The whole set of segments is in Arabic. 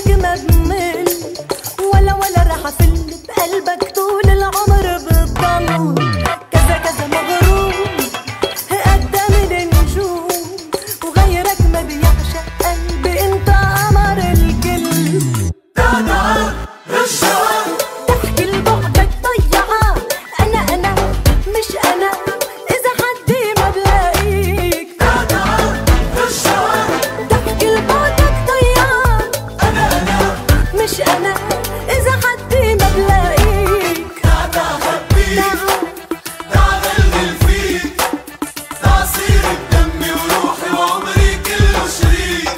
أجمد من ولا راح أفل بقلبك طول العمر بتضل كذا كذا مغروم قدام النجوم وغيرك ما بيعشق قلبي انت قمر الكل. تعال الشوق تحكي لبعدك ضيعة أنا مش أنا إذا حدي ما بلاقيك. تعال الشوق تحكي لبعدك ضيعة أنا مش أنا إذا حدي ما بلاقيك. تعال خبيك تعال اللي فيك تعصير بدمي وروحي وعمري كله شريك.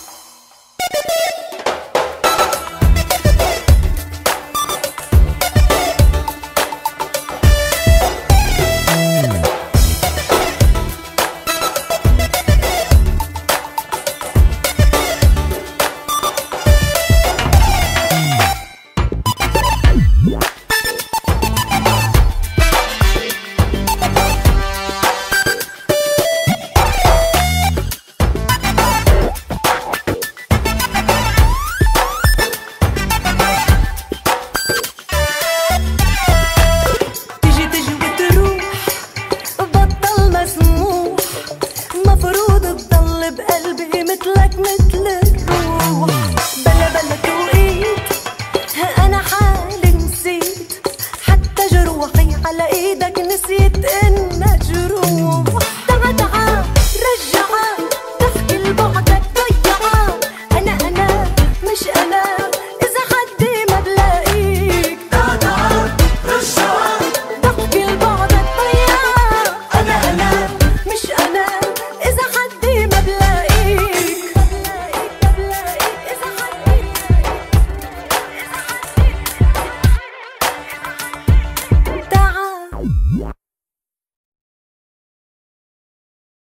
تيجي وتروح بطل مسموح مفروض تضل بقلبي مثلك مثل الروح. بلا